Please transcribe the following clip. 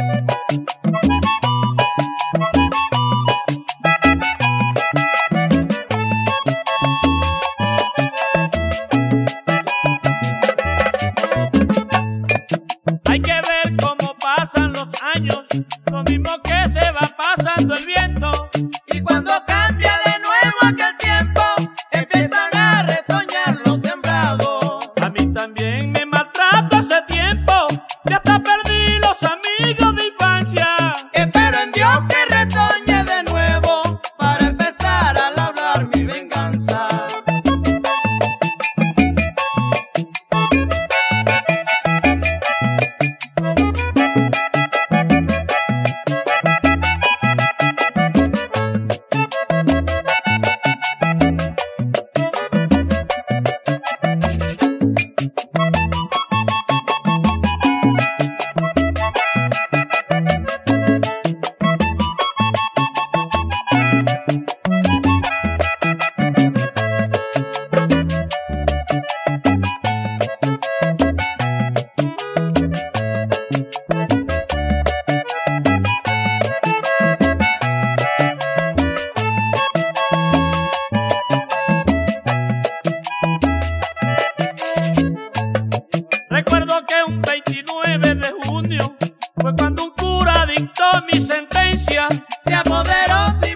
Hay que ver cómo pasan los años, lo mismo que se va pasando el viento. Y cuando cambia de nuevo aquel tiempo, empiezan a retoñar los sembrados. A mí también me maltrata ese tiempo, ya hasta perdí los amigos de infancia. Espero en Dios que retoñe de nuevo para empezar a labrar mi venganza. Recuerdo que un 29 de junio fue cuando un cura dictó mi sentencia. Se apoderó